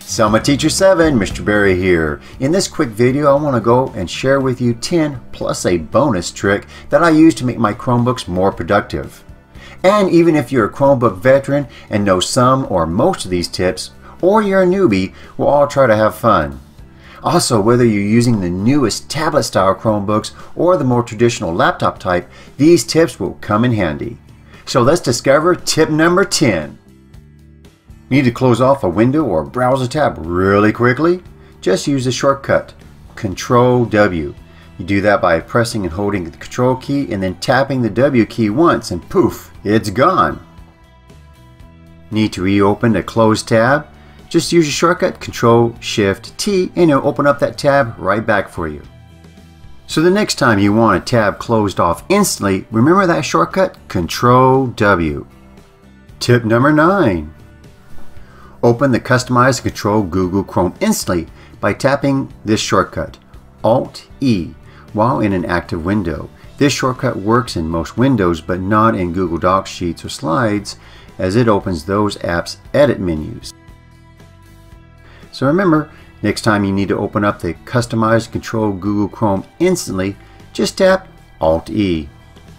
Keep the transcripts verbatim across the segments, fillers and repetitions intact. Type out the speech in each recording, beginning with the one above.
Selma Teacher seven, Mister Barry here. In this quick video, I want to go and share with you ten plus a bonus trick that I use to make my Chromebooks more productive. And even if you're a Chromebook veteran and know some or most of these tips, or you're a newbie, we'll all try to have fun. Also, whether you're using the newest tablet style Chromebooks or the more traditional laptop type, these tips will come in handy. So let's discover tip number ten. Need to close off a window or browser tab really quickly? Just use the shortcut control W. You do that by pressing and holding the control key and then tapping the W key once and poof, it's gone. Need to reopen a closed tab? Just use your shortcut control shift T and it'll open up that tab right back for you. So the next time you want a tab closed off instantly, remember that shortcut control W. Tip number nine. Open the Customize and Control Google Chrome instantly by tapping this shortcut, alt E, while in an active window. This shortcut works in most windows but not in Google Docs, Sheets, or Slides, as it opens those apps' edit menus. So remember, next time you need to open up the Customize and Control Google Chrome instantly, just tap alt E.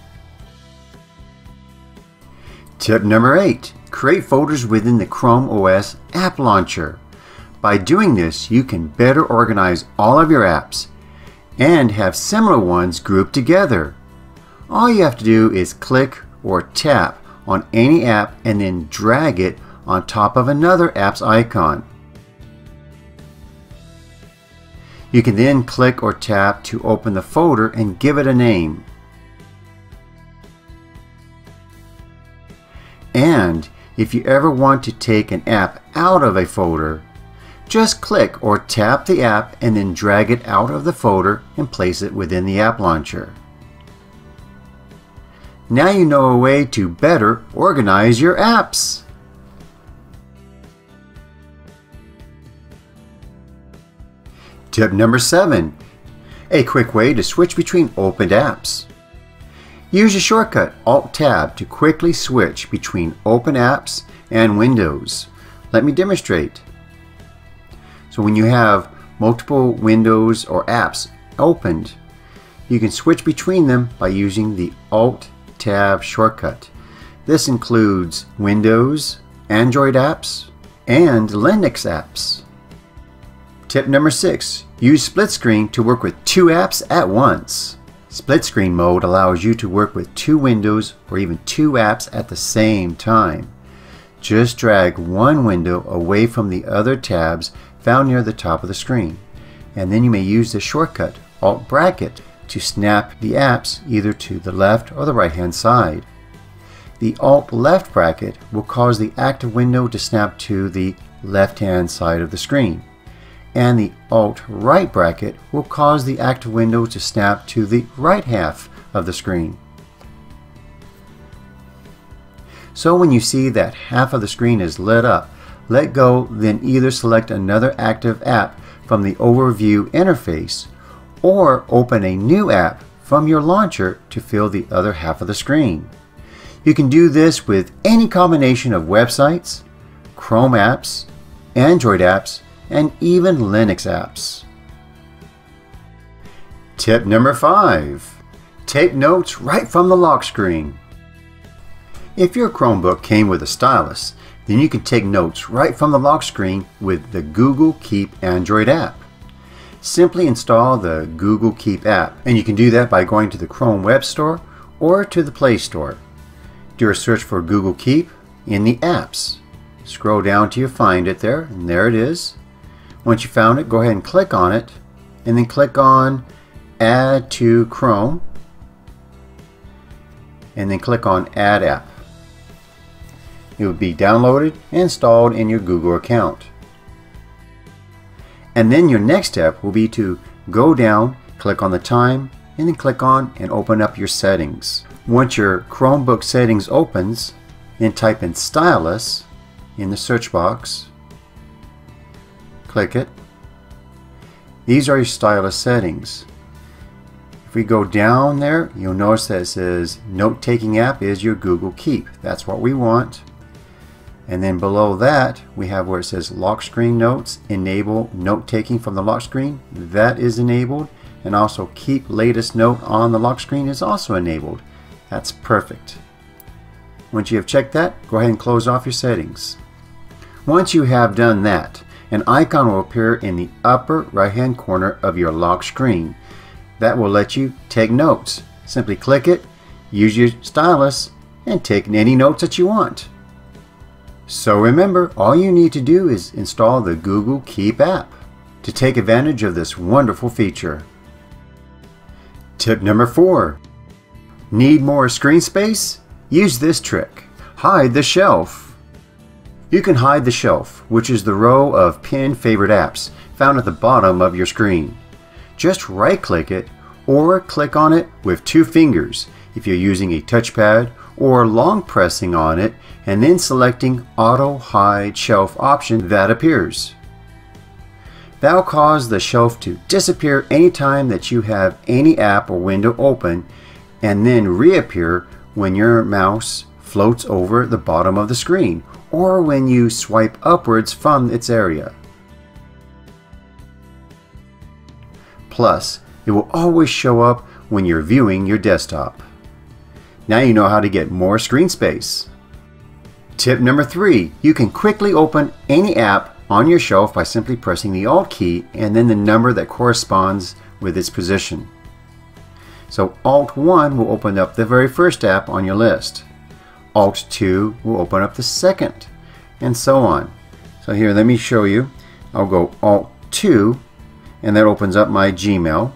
Tip number eight. Create folders within the Chrome O S App Launcher. By doing this, you can better organize all of your apps and have similar ones grouped together. All you have to do is click or tap on any app and then drag it on top of another app's icon. You can then click or tap to open the folder and give it a name. And if you ever want to take an app out of a folder, just click or tap the app and then drag it out of the folder and place it within the app launcher. Now you know a way to better organize your apps. Tip number seven. A quick way to switch between opened apps. Use your shortcut Alt-Tab to quickly switch between open apps and windows. Let me demonstrate. So when you have multiple windows or apps opened, you can switch between them by using the Alt-Tab shortcut. This includes Windows, Android apps, and Linux apps. Tip number six. Use split screen to work with two apps at once. Split screen mode allows you to work with two windows or even two apps at the same time. Just drag one window away from the other tabs found near the top of the screen, and then you may use the shortcut Alt bracket to snap the apps either to the left or the right hand side. The Alt left bracket will cause the active window to snap to the left hand side of the screen, and the Alt right bracket will cause the active window to snap to the right half of the screen. So when you see that half of the screen is lit up, let go, then either select another active app from the overview interface or open a new app from your launcher to fill the other half of the screen. You can do this with any combination of websites, Chrome apps, Android apps, and even Linux apps. Tip number five. Take notes right from the lock screen. If your Chromebook came with a stylus, then you can take notes right from the lock screen with the Google Keep Android app. Simply install the Google Keep app, and you can do that by going to the Chrome Web Store or to the Play Store. Do a search for Google Keep in the apps. Scroll down till you find it there, and there it is. Once you found it, go ahead and click on it, and then click on Add to Chrome, and then click on Add App. It will be downloaded and installed in your Google account. And then your next step will be to go down, click on the time, and then click on and open up your settings. Once your Chromebook settings opens, then type in stylus in the search box. Click it. These are your stylus settings. If we go down there, you'll notice that it says note-taking app is your Google Keep. That's what we want. And then below that, we have where it says lock screen notes, enable note taking from the lock screen. That is enabled. And also keep latest note on the lock screen is also enabled. That's perfect. Once you have checked that, go ahead and close off your settings. Once you have done that, an icon will appear in the upper right hand corner of your lock screen. That will let you take notes. Simply click it, use your stylus, and take any notes that you want. So remember, all you need to do is install the Google Keep app to take advantage of this wonderful feature. Tip number four. Need more screen space? Use this trick. Hide the shelf. You can hide the shelf, which is the row of pinned favorite apps found at the bottom of your screen. Just right-click it or click on it with two fingers if you're using a touchpad, or long pressing on it and then selecting Auto Hide Shelf option that appears. That will cause the shelf to disappear anytime that you have any app or window open, and then reappear when your mouse floats over the bottom of the screen or when you swipe upwards from its area. Plus, it will always show up when you're viewing your desktop. Now you know how to get more screen space. Tip number three, you can quickly open any app on your shelf by simply pressing the Alt key and then the number that corresponds with its position. So Alt one will open up the very first app on your list. Alt two will open up the second, and so on. So here, let me show you. I'll go Alt two, and that opens up my Gmail.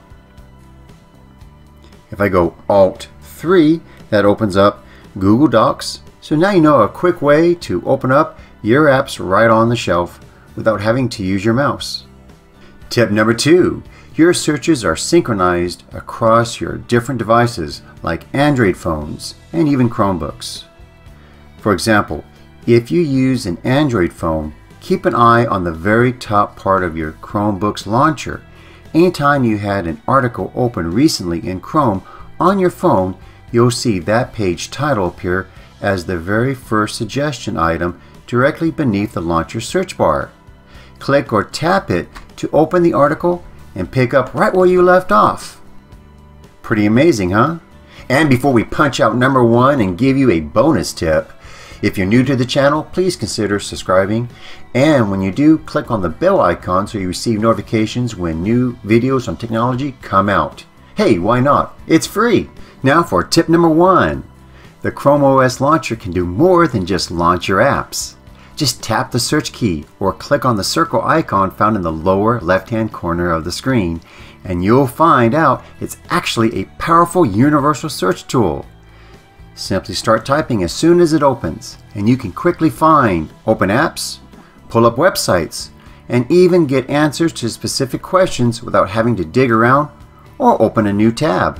If I go Alt three, that opens up Google Docs. So now you know a quick way to open up your apps right on the shelf without having to use your mouse. Tip number two, your searches are synchronized across your different devices like Android phones and even Chromebooks. For example, if you use an Android phone, keep an eye on the very top part of your Chromebook's launcher. Anytime you had an article open recently in Chrome on your phone, you'll see that page title appear as the very first suggestion item directly beneath the launcher search bar. Click or tap it to open the article and pick up right where you left off. Pretty amazing, huh? And before we punch out number one and give you a bonus tip, if you're new to the channel, please consider subscribing. And when you do, click on the bell icon so you receive notifications when new videos on technology come out. Hey, why not? It's free. Now for tip number one. The Chrome O S launcher can do more than just launch your apps. Just tap the search key or click on the circle icon found in the lower left-hand corner of the screen, and you'll find out it's actually a powerful universal search tool. Simply start typing as soon as it opens, and you can quickly find open apps, pull up websites, and even get answers to specific questions without having to dig around or open a new tab.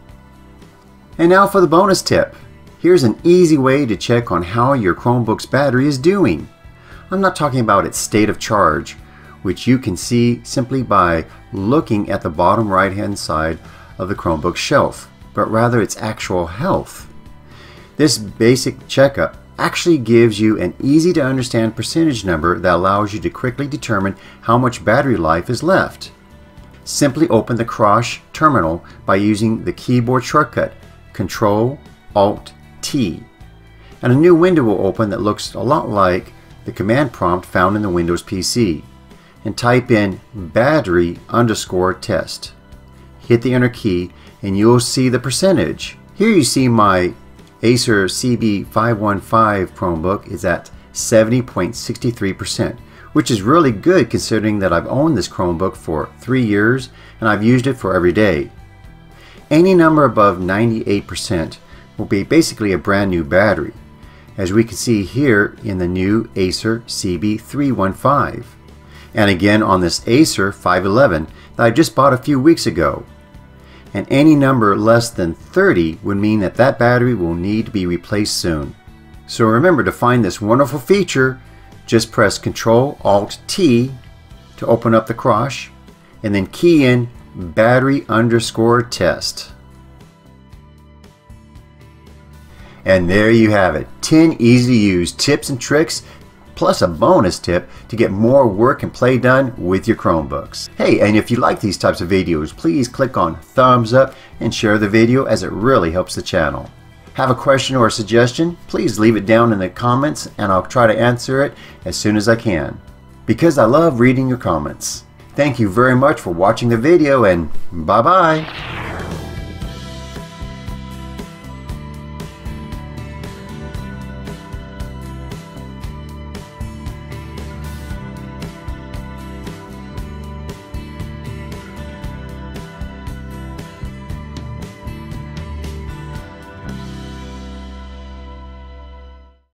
And now for the bonus tip. Here's an easy way to check on how your Chromebook's battery is doing. I'm not talking about its state of charge, which you can see simply by looking at the bottom right hand side of the Chromebook shelf, but rather its actual health. This basic checkup actually gives you an easy to understand percentage number that allows you to quickly determine how much battery life is left. Simply open the Crosh terminal by using the keyboard shortcut Control Alt T, and a new window will open that looks a lot like the command prompt found in the Windows P C, and type in battery underscore test. Hit the enter key and you'll see the percentage. Here you see my Acer C B five one five Chromebook is at seventy point six three percent, which is really good considering that I've owned this Chromebook for three years and I've used it for every day. Any number above ninety-eight percent will be basically a brand new battery, as we can see here in the new Acer C B three one five, and again on this Acer five eleven that I just bought a few weeks ago. And any number less than thirty would mean that that battery will need to be replaced soon. So remember, to find this wonderful feature, just press Control Alt T to open up the Crosh, and then key in battery underscore test. And there you have it, ten easy to use tips and tricks plus a bonus tip to get more work and play done with your Chromebooks. Hey, and if you like these types of videos, please click on thumbs up and share the video, as it really helps the channel. Have a question or a suggestion? Please leave it down in the comments and I'll try to answer it as soon as I can, because I love reading your comments. Thank you very much for watching the video, and bye bye.